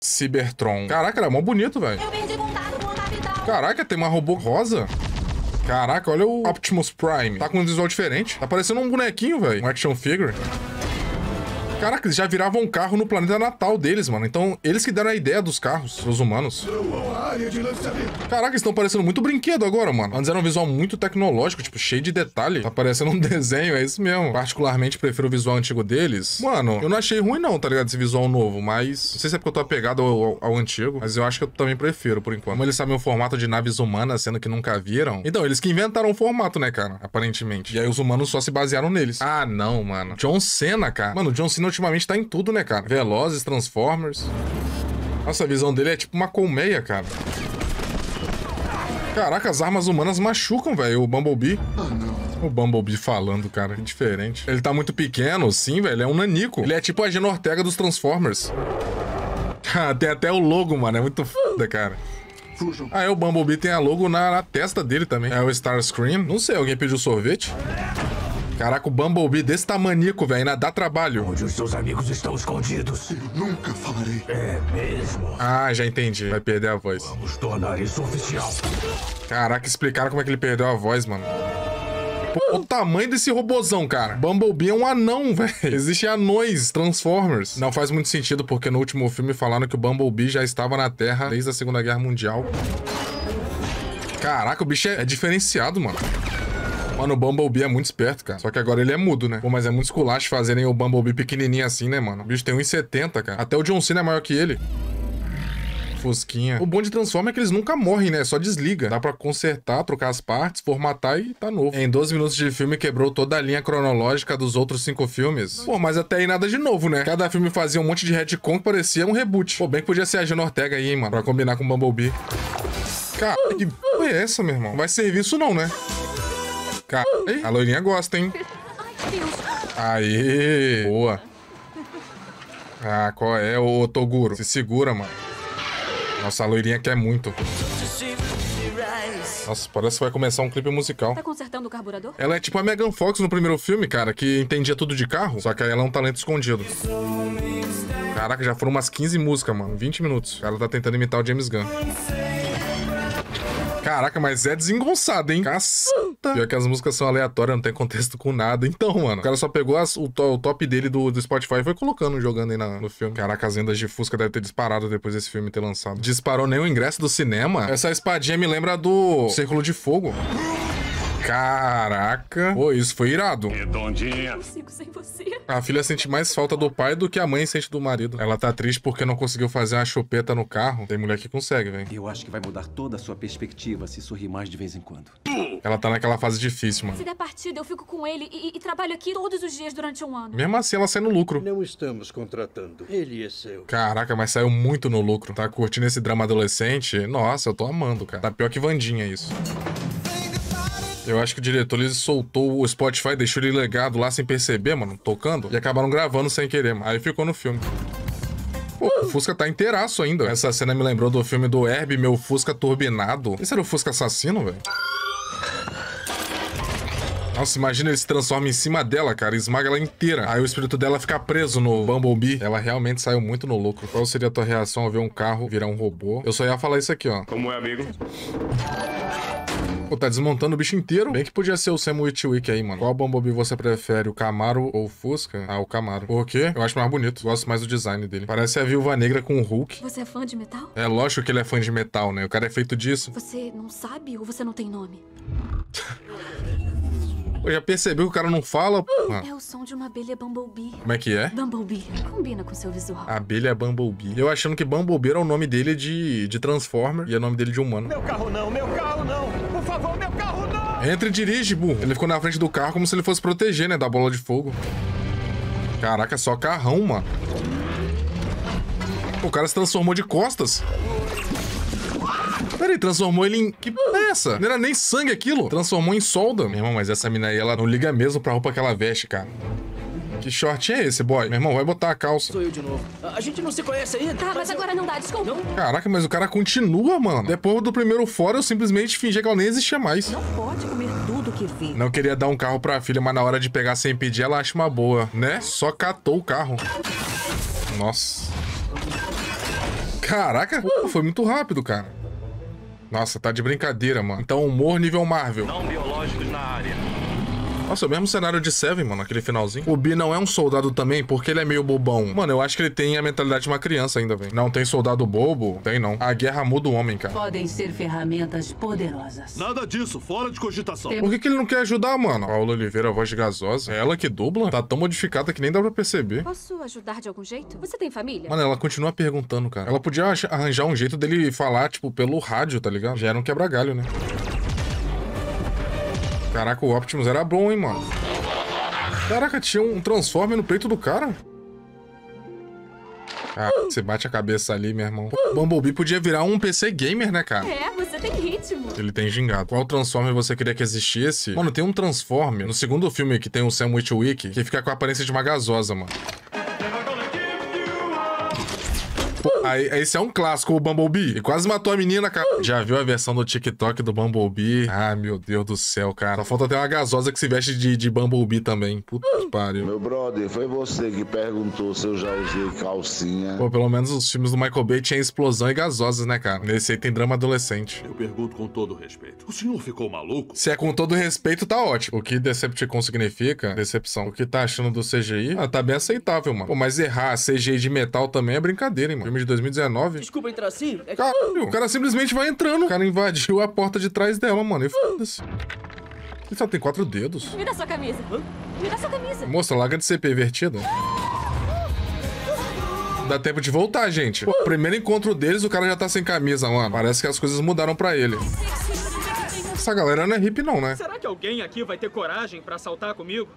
Cybertron. Caraca, ele é mó bonito, velho. Eu perdi contato com o capital. Caraca, tem uma robô rosa. Caraca, olha o Optimus Prime. Tá com um visual diferente. Tá parecendo um bonequinho, velho. Um action figure. Caraca, eles já viravam um carro no planeta natal deles, mano. Então, eles que deram a ideia dos carros, os humanos. Caraca, eles estão parecendo muito brinquedo agora, mano. Antes era um visual muito tecnológico, tipo, cheio de detalhe. Tá parecendo um desenho, é isso mesmo. Particularmente, prefiro o visual antigo deles. Mano, eu não achei ruim não, tá ligado? Esse visual novo, mas... Não sei se é porque eu tô apegado ao antigo, mas eu acho que eu também prefiro, por enquanto. Como eles sabem o formato de naves humanas, sendo que nunca viram. Então, eles que inventaram o formato, né, cara? Aparentemente. E aí os humanos só se basearam neles. Ah, não, mano. John Cena, cara. Mano, o John Cena ultimamente tá em tudo, né, cara? Velozes, Transformers. Nossa, a visão dele é tipo uma colmeia, cara. Caraca, as armas humanas machucam, velho, o Bumblebee. O Bumblebee falando, cara, que diferente. Ele tá muito pequeno, sim, velho, é um nanico. Ele é tipo a Jenna Ortega dos Transformers. Tem até o logo, mano, é muito foda, cara. Ah, o Bumblebee tem a logo na testa dele também. É o Starscream. Não sei, alguém pediu sorvete? Caraca, o Bumblebee desse tamanico, velho, ainda dá trabalho. Onde os seus amigos estão escondidos? Eu nunca falarei. É mesmo? Ah, já entendi. Vai perder a voz. Vamos tornar isso oficial. Caraca, explicaram como é que ele perdeu a voz, mano. Pô, o tamanho desse robozão, cara. Bumblebee é um anão, velho. Existem anões, Transformers. Não faz muito sentido, porque no último filme falaram que o Bumblebee já estava na Terra desde a Segunda Guerra Mundial. Caraca, o bicho é diferenciado, mano. Mano, o Bumblebee é muito esperto, cara. Só que agora ele é mudo, né? Pô, mas é muito esculacho fazerem o Bumblebee pequenininho assim, né, mano? O bicho tem 1,70, cara. Até o John Cena é maior que ele. Fusquinha. O bom de Transforma é que eles nunca morrem, né? Só desliga. Dá pra consertar, trocar as partes, formatar e tá novo. Em 12 minutos de filme quebrou toda a linha cronológica dos outros 5 filmes. Pô, mas até aí nada de novo, né? Cada filme fazia um monte de retcon que parecia um reboot. Pô, bem que podia ser a Jenna Ortega aí, hein, mano? Pra combinar com o Bumblebee. Cara, que porra é essa, meu irmão? Não vai servir isso não, né? Cara, a loirinha gosta, hein? Ai, Deus. Aê! Boa. Ah, qual é, ô Toguro? Se segura, mano. Nossa, a loirinha quer muito. Nossa, parece que vai começar um clipe musical. Tá consertando o carburador? Ela é tipo a Megan Fox no primeiro filme, cara, que entendia tudo de carro, só que aí ela é um talento escondido. Caraca, já foram umas 15 músicas, mano. 20 minutos. O cara tá tentando imitar o James Gunn. Caraca, mas é desengonçado, hein? Caceta. Pior que as músicas são aleatórias, não tem contexto com nada. Então, mano, o cara só pegou o top dele do Spotify e foi colocando, jogando aí no filme. Caraca, as vendas de Fusca devem ter disparado depois desse filme ter lançado. Disparou nem o ingresso do cinema? Essa espadinha me lembra do Círculo de Fogo. Caraca. Pô, isso foi irado. Redondinha. Eu sigo sem você. A filha sente mais falta do pai do que a mãe sente do marido. Ela tá triste porque não conseguiu fazer uma chupeta no carro. Tem mulher que consegue, velho. Eu acho que vai mudar toda a sua perspectiva se sorrir mais de vez em quando. Ela tá naquela fase difícil, mano. Se der partida, eu fico com ele e trabalho aqui todos os dias durante um ano. Mesmo assim, ela sai no lucro. Não estamos contratando. Ele é seu. Caraca, mas saiu muito no lucro. Tá curtindo esse drama adolescente? Nossa, eu tô amando, cara. Tá pior que Wandinha isso. Eu acho que o diretor, ele soltou o Spotify, deixou ele legado lá sem perceber, mano, tocando, e acabaram gravando sem querer, mano. Aí ficou no filme. Pô, o Fusca tá inteiraço ainda. Essa cena me lembrou do filme do Herbie, Meu Fusca Turbinado. Esse era o Fusca assassino, velho? Nossa, imagina ele se transforma em cima dela, cara, e esmaga ela inteira. Aí o espírito dela fica preso no Bumblebee. Ela realmente saiu muito no lucro. Qual seria a tua reação ao ver um carro virar um robô? Eu só ia falar isso aqui, ó. Como é, amigo? Pô, tá desmontando o bicho inteiro. Bem que podia ser o Sam Witwick aí, mano. Qual Bumblebee você prefere, o Camaro ou o Fusca? Ah, o Camaro. Por quê? Eu acho mais bonito. Gosto mais do design dele. Parece a Viúva Negra com o Hulk. Você é fã de metal? É lógico que ele é fã de metal, né? O cara é feito disso. Você não sabe ou você não tem nome? Pô, já percebeu que o cara não fala? Porra. É o som de uma abelha Bumblebee. Como é que é? Bumblebee. Combina com seu visual. Abelha Bumblebee. Eu achando que Bumblebee era o nome dele de Transformer e é o nome dele de humano. Meu carro não, meu carro não! Por favor, meu carro não! Entra e dirige, burro. Ele ficou na frente do carro como se ele fosse proteger, né? Da bola de fogo. Caraca, é só carrão, mano. O cara se transformou de costas. Peraí, transformou ele em... Que porra é essa? Não era nem sangue aquilo. Transformou em solda. Meu irmão, mas essa mina aí, ela não liga mesmo pra roupa que ela veste, cara. Que short é esse, boy? Meu irmão, vai botar a calça. Sou eu de novo. A gente não se conhece ainda. Tá, mas agora não dá, desculpa. Não? Caraca, mas o cara continua, mano. Depois do primeiro fora, eu simplesmente fingi que ela nem existia mais. Não pode comer tudo que vê. Não queria dar um carro pra filha, mas na hora de pegar sem pedir, ela acha uma boa, né? Só catou o carro. Nossa. Caraca, pô, foi muito rápido, cara. Nossa, tá de brincadeira, mano. Então, humor nível Marvel. Não biológicos na área. Nossa, é o mesmo cenário de Seven, mano, aquele finalzinho. O Bi não é um soldado também, porque ele é meio bobão. Mano, eu acho que ele tem a mentalidade de uma criança ainda, velho. Não tem soldado bobo? Tem não. A guerra muda o homem, cara. Podem ser ferramentas poderosas. Nada disso, fora de cogitação. Por que ele não quer ajudar, mano? Paula Oliveira, voz de gasosa. É ela que dubla? Tá tão modificada que nem dá pra perceber. Posso ajudar de algum jeito? Você tem família? Mano, ela continua perguntando, cara. Ela podia arranjar um jeito dele falar, tipo, pelo rádio, tá ligado? Já era um quebra-galho, né? Caraca, o Optimus era bom, hein, mano? Caraca, tinha um Transformer no peito do cara. Ah, você bate a cabeça ali, meu irmão. O Bumblebee podia virar um PC gamer, né, cara? É, você tem ritmo. Ele tem gingado. Qual Transformer você queria que existisse? Mano, tem um Transformer no segundo filme que tem o Sam Witwick que fica com a aparência de uma gasosa, mano. Aí, esse é um clássico, o Bumblebee. E quase matou a menina, cara. Já viu a versão do TikTok do Bumblebee? Ah, meu Deus do céu, cara. Só falta ter uma gasosa que se veste de Bumblebee também. Puta que pariu. Meu brother, foi você que perguntou se eu já usei calcinha. Pô, pelo menos os filmes do Michael Bay tinham explosão e gasosas, né, cara? Nesse aí tem drama adolescente. Eu pergunto com todo respeito. O senhor ficou maluco? Se é com todo respeito, tá ótimo. O que Decepticon significa? Decepção. O que tá achando do CGI? Ah, tá bem aceitável, mano. Pô, mas errar CGI de metal também é brincadeira, hein, mano. Filme de 2019. Desculpa entrar assim. Caralho, o cara simplesmente vai entrando. O cara invadiu a porta de trás dela, mano. E foda-se. Ele só tem 4 dedos. Me dá sua camisa. Me dá sua camisa. Moça, larga de ser pervertida. Dá tempo de voltar, gente. Pô, primeiro encontro deles, o cara já tá sem camisa, mano. Parece que as coisas mudaram pra ele. Essa galera não é hippie, não, né? Será que alguém aqui vai ter coragem pra assaltar comigo?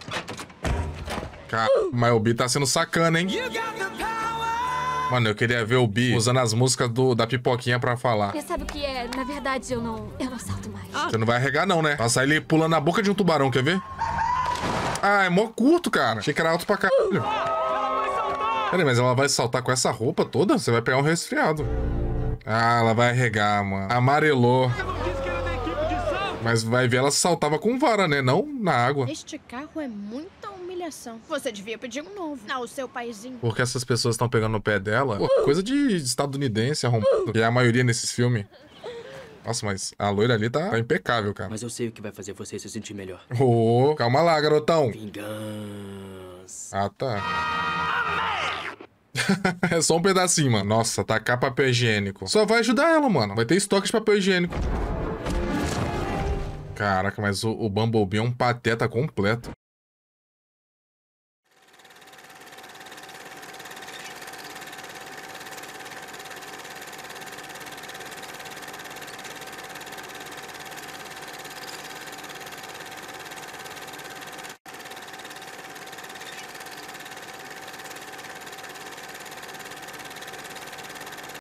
Cara, mas o Bi tá sendo sacana, hein? Mano, eu queria ver o Bi usando as músicas da pipoquinha pra falar. Você sabe o que é? Na verdade, eu não salto mais. Você não vai arregar, não, né? Passar ele pulando na boca de um tubarão, quer ver? Ah, é mó curto, cara. Achei que era alto pra caralho. Peraí, mas ela vai saltar com essa roupa toda? Você vai pegar um resfriado. Ah, ela vai arregar, mano. Amarelou. Mas vai ver, ela saltava com vara, né? Não na água. Este carro é muita humilhação. Você devia pedir um novo. Não, o seu paizinho. Porque essas pessoas estão pegando no pé dela. Pô, coisa de estadunidense arrombado. Que é a maioria nesses filmes. Nossa, mas a loira ali tá impecável, cara. Mas eu sei o que vai fazer você se sentir melhor. Ô, calma lá, garotão. Vingança. Ah, tá. É só um pedacinho, mano. Nossa, tacar papel higiênico. Só vai ajudar ela, mano. Vai ter estoque de papel higiênico. Caraca, mas o Bumblebee é um pateta completo.